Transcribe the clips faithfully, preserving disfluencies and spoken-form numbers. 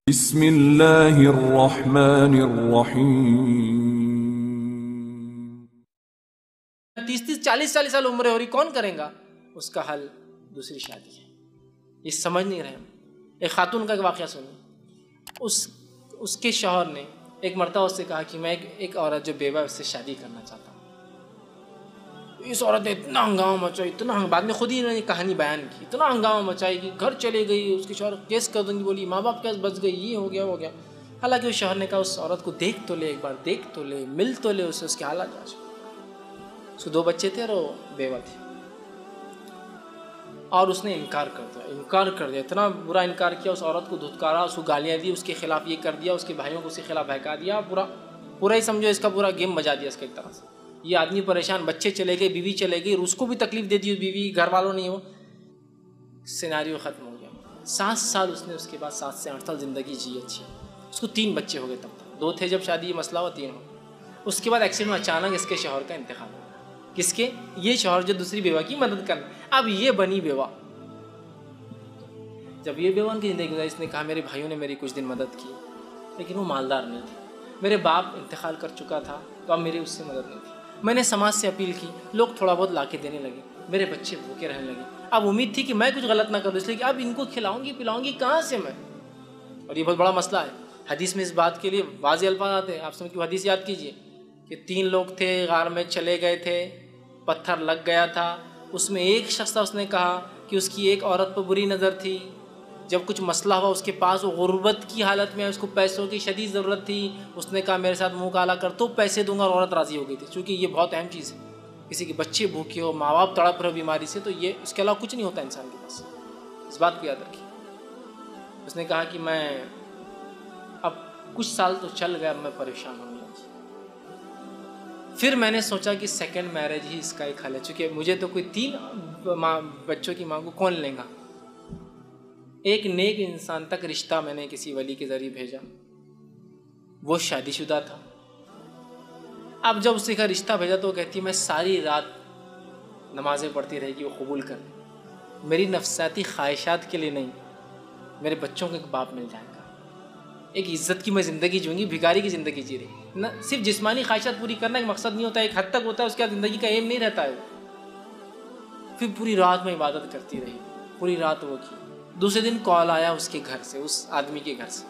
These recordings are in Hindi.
बिस्मिल्लाहिर्रहमानिर्रहीम। तीस तीस चालीस चालीस साल उम्र हो रही, कौन करेगा? उसका हल दूसरी शादी है। ये समझ नहीं रहे हम। एक खातून का एक वाक़या सुनिए। उस उसके शौहर ने एक मर्तबा उससे कहा कि मैं एक, एक औरत जो बेवा है उससे शादी करना चाहता हूँ। इस औरत ने इतना हंगामा मचाई, इतना बाद में खुद ही इन्होंने कहानी बयान की, इतना हंगामा मचाई कि घर चले गई, उसके शौहर केस कर दूँगी, बोली माँ बाप कैसे बच गई, ये हो गया हो गया। हालांकि उस शौहर ने कहा उस औरत को देख तो ले, एक बार देख तो ले, मिल तो ले उससे, उसके हालात जांच। उसके दो बच्चे थे और वो बेवा थी और उसने इनकार कर दिया, इनकार कर दिया, इतना बुरा इनकार किया। उस औरत को धुतकारा, उसको गालियाँ दी, उसके खिलाफ ये कर दिया, उसके भाइयों को उसके खिलाफ बहका दिया, पूरा पूरा ही समझो इसका पूरा गेम बजा दिया इसका एक तरह से। ये आदमी परेशान, बच्चे चले गए, बीवी चले गई, उसको भी तकलीफ दे दी, बीवी घर वालों ने, वो सिनेरियो ख़त्म हो गया। सात साल उसने उसके बाद सात से आठ साल ज़िंदगी जी अच्छी। उसको तीन बच्चे हो गए, तब तक दो थे जब शादी, ये मसला हुआ, तीन हो। उसके बाद एक्सीडेंट में अचानक इसके शौहर का इंतकाल हो। किसके? ये शौहर जो दूसरी बेवा की मदद करना। अब ये बनी बेवा। जब ये बेवा उनकी ज़िंदगी गुजारी, इसने कहा मेरे भाइयों ने मेरी कुछ दिन मदद की, लेकिन वो मालदार नहीं थे। मेरे बाप इंतकाल कर चुका था, तो अब मेरी उससे मदद नहीं थी। मैंने समाज से अपील की, लोग थोड़ा बहुत लाके देने लगे, मेरे बच्चे भूखे रहने लगे। अब उम्मीद थी कि मैं कुछ गलत ना करूँ, इसलिए कि अब इनको खिलाऊंगी पिलाऊंगी कहाँ से मैं? और ये बहुत बड़ा मसला है। हदीस में इस बात के लिए वाज़े अल्फाज आते हैं, आप समझ के हदीस याद कीजिए कि तीन लोग थे, गार में चले गए थे, पत्थर लग गया था, उसमें एक शख्स था, उसने कहा कि उसकी एक औरत पर बुरी नज़र थी। जब कुछ मसला हुआ उसके पास, वो गुर्बत की हालत में, उसको पैसों की शदीद ज़रूरत थी, उसने कहा मेरे साथ मुँह काला कर तो पैसे दूंगा, और औरत राज़ी हो गई थी। चूँकि ये बहुत अहम चीज़ है, किसी के बच्चे भूखे हो, माँ बाप तड़प रहे हो बीमारी से, तो ये इसके अलावा कुछ नहीं होता इंसान के पास। इस बात को याद रखिए। उसने कहा कि मैं अब कुछ साल तो चल गया, अब मैं परेशान हूँ। फिर मैंने सोचा कि सेकंड मैरिज ही इसका एक हल है, चूँकि मुझे तो कोई तीन माँ बच्चों की माँ को कौन लेगा। एक नेक इंसान तक रिश्ता मैंने किसी वली के ज़रिए भेजा, वो शादीशुदा था। अब जब उससे का रिश्ता भेजा तो वो कहती मैं सारी रात नमाज़ें पढ़ती रहेगी, वो कबूल कर, मेरी नफसाती ख्वाहिशात के लिए नहीं, मेरे बच्चों को एक बाप मिल जाएगा, एक इज़्ज़त की मैं ज़िंदगी जीऊँगी, भिखारी की ज़िंदगी जी रही ना। सिर्फ जिस्मानी ख्वाहिशात पूरी करना एक मकसद नहीं होता, एक हद तक होता है, उसके बाद ज़िंदगी का एम नहीं रहता है वो। फिर पूरी रात में इबादत करती रही, पूरी रात वो की। दूसरे दिन कॉल आया उसके घर से, उस आदमी के घर से,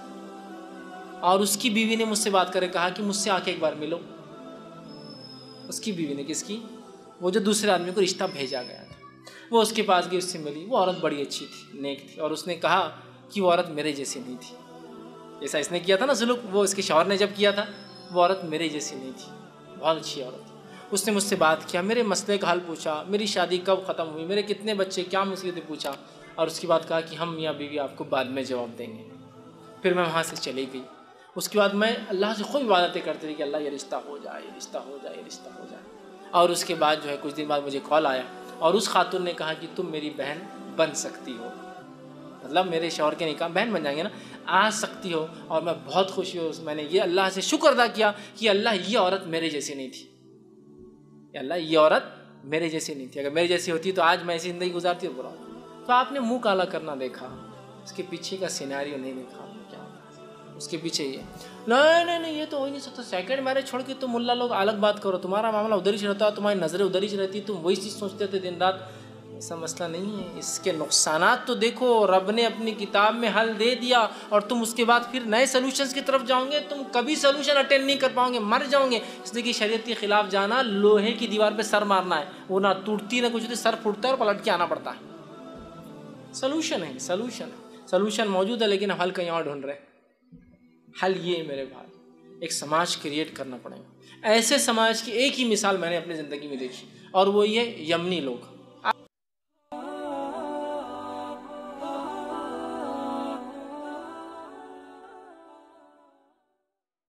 और उसकी बीवी ने मुझसे बात करके कहा कि मुझसे आके एक बार मिलो। उसकी बीवी ने, किसकी? वो जो दूसरे आदमी को रिश्ता भेजा गया था, वो उसके पास गई, उससे मिली। वो औरत बड़ी अच्छी थी, नेक थी, और उसने कहा कि वो औरत मेरे जैसी नहीं थी। जैसा इसने किया था ना जुल्म, वो इसके शौहर ने जब किया था, वो औरत मेरे जैसी नहीं थी, बहुत अच्छी औरत। उसने मुझसे बात किया, मेरे मसले का हल पूछा, मेरी शादी कब ख़त्म हुई, मेरे कितने बच्चे, क्या मुसीबतें पूछा, और उसके बाद कहा कि हम मियाँ बीवी आपको बाद में जवाब देंगे। फिर मैं वहाँ से चली गई। उसके बाद मैं अल्लाह से खूब इबादतें करती रही कि अल्लाह ये रिश्ता हो जाए, ये रिश्ता हो जाए, ये रिश्ता हो जाए। और उसके बाद जो है कुछ दिन बाद मुझे कॉल आया, और उस खातून ने कहा कि तुम मेरी बहन बन सकती हो, मतलब मेरे शौहर के निकाह बहन बन जाएंगे ना, आ सकती हो। और मैं बहुत खुशी हूँ, मैंने ये अल्लाह से शुक्र अदा किया कि अल्लाह ये औरत मेरे जैसी नहीं थी, अल्लाह ये औरत मेरे जैसी नहीं थी। अगर मेरे जैसी होती तो आज मैं ऐसी ज़िंदगी गुजारती हूँ बुरा। तो आपने मुंह काला करना देखा, उसके पीछे का सिनेरियो नहीं देखा क्या उसके पीछे ये नहीं नहीं नहीं ये तो हो ही नहीं सकता। सेकंड मैरिज छोड़ के तुम मुल्ला लोग अलग बात करो, तुम्हारा मामला उधर ही रहता, तुम्हारी नज़रें उधर ही रहती, तुम वही चीज़ सोचते थे दिन रात। ऐसा मसला नहीं है, इसके नुकसानात तो देखो, रब ने अपनी किताब में हल दे दिया, और तुम उसके बाद फिर नए सोल्यूशंस की तरफ जाओगे, तुम कभी सोल्यूशन अटेंड नहीं कर पाओगे, मर जाओगे। इसलिए कि शरीयत के खिलाफ जाना लोहे की दीवार पे सर मारना है, वो ना टूटती ना कुछ, सर फूटता है और पलट के आना पड़ता है। सोल्यूशन है, सोल्यूशन सोल्यूशन मौजूद है, लेकिन हल कहीं और ढूंढ रहे हैं। हल ये है मेरे भाई, एक समाज क्रिएट करना पड़ेगा। ऐसे समाज की एक ही मिसाल मैंने अपनी ज़िंदगी में देखी, और वो ये यमनी लोग।